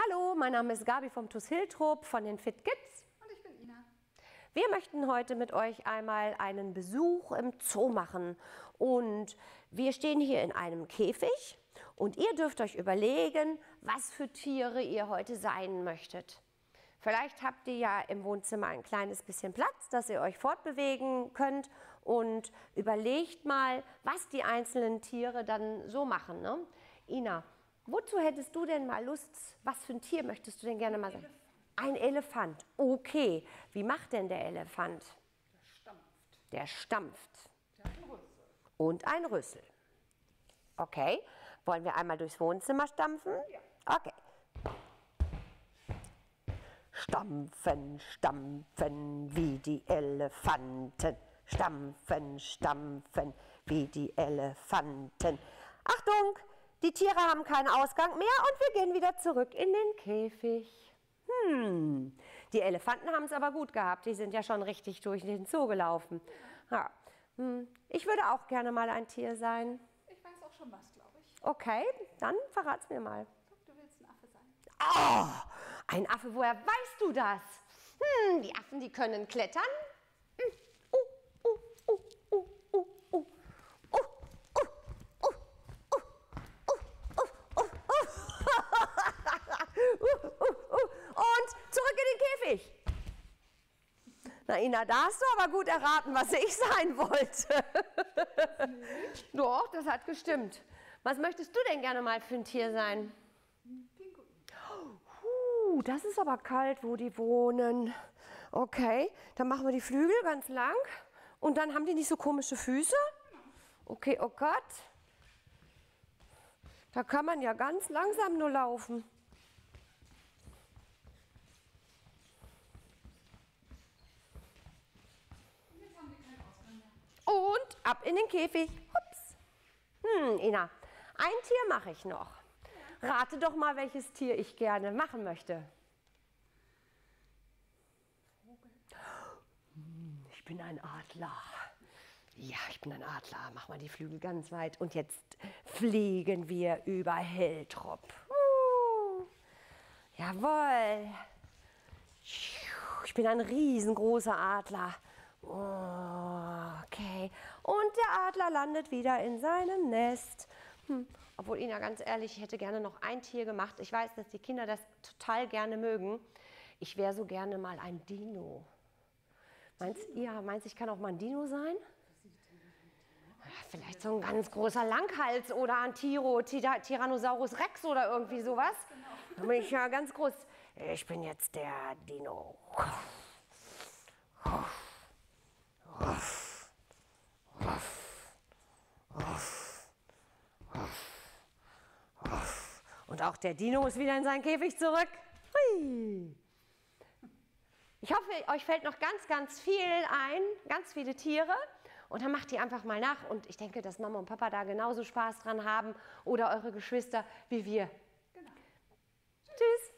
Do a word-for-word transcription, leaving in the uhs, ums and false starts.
Hallo, mein Name ist Gabi vom T U S Hiltrop von den Fit Kids. Und ich bin Ina. Wir möchten heute mit euch einmal einen Besuch im Zoo machen. Und wir stehen hier in einem Käfig und ihr dürft euch überlegen, was für Tiere ihr heute sein möchtet. Vielleicht habt ihr ja im Wohnzimmer ein kleines bisschen Platz, dass ihr euch fortbewegen könnt und überlegt mal, was die einzelnen Tiere dann so machen. Ne? Ina, wozu hättest du denn mal Lust? Was für ein Tier möchtest du denn gerne mal sein? Ein Elefant. Okay. Wie macht denn der Elefant? Der stampft. Der stampft. Der hat einen Rüssel. Und ein Rüssel. Okay. Wollen wir einmal durchs Wohnzimmer stampfen? Ja. Okay. Stampfen, stampfen wie die Elefanten. Stampfen, stampfen wie die Elefanten. Achtung! Die Tiere haben keinen Ausgang mehr und wir gehen wieder zurück in den Käfig. Hm, die Elefanten haben es aber gut gehabt. Die sind ja schon richtig durch den Zoo gelaufen. Ja. Hm. Ich würde auch gerne mal ein Tier sein. Ich weiß auch schon was, glaube ich. Okay, dann verrat's mir mal. Guck, du willst ein Affe sein. Oh, ein Affe, woher weißt du das? Hm, die Affen, die können klettern. Hm. Uh, uh, uh, uh, uh, uh. Und zurück in den Käfig. Na Ina, da hast du aber gut erraten, was ich sein wollte. Doch, das hat gestimmt. Was möchtest du denn gerne mal für ein Tier sein? Pinguin. Uh, das ist aber kalt, wo die wohnen. Okay, dann machen wir die Flügel ganz lang. Und dann haben die nicht so komische Füße? Okay, oh Gott. Da kann man ja ganz langsam nur laufen. Jetzt haben wir keinen Ausgang mehr. Und ab in den Käfig. Hups. Hm, Ina, ein Tier mache ich noch. Rate doch mal, welches Tier ich gerne machen möchte. Vogel. Hm, ich bin ein Adler. Ja, ich bin ein Adler. Mach mal die Flügel ganz weit. Und jetzt fliegen wir über Hiltrop. Uh, jawohl. Ich bin ein riesengroßer Adler. Oh, okay. Und der Adler landet wieder in seinem Nest. Hm. Obwohl, Ina, ganz ehrlich, ich hätte gerne noch ein Tier gemacht. Ich weiß, dass die Kinder das total gerne mögen. Ich wäre so gerne mal ein Dino. Meinst, ja, meinst du, ich kann auch mal ein Dino sein? Ja, vielleicht so ein ganz großer Langhals oder ein Tiro, Tyrannosaurus Rex oder irgendwie sowas. Da bin ich ja ganz groß. Ich bin jetzt der Dino. Und auch der Dino ist wieder in seinen Käfig zurück. Hui. Ich hoffe, euch fällt noch ganz, ganz viel ein, ganz viele Tiere. Und dann macht ihr einfach mal nach. Und ich denke, dass Mama und Papa da genauso Spaß dran haben oder eure Geschwister wie wir. Genau. Tschüss.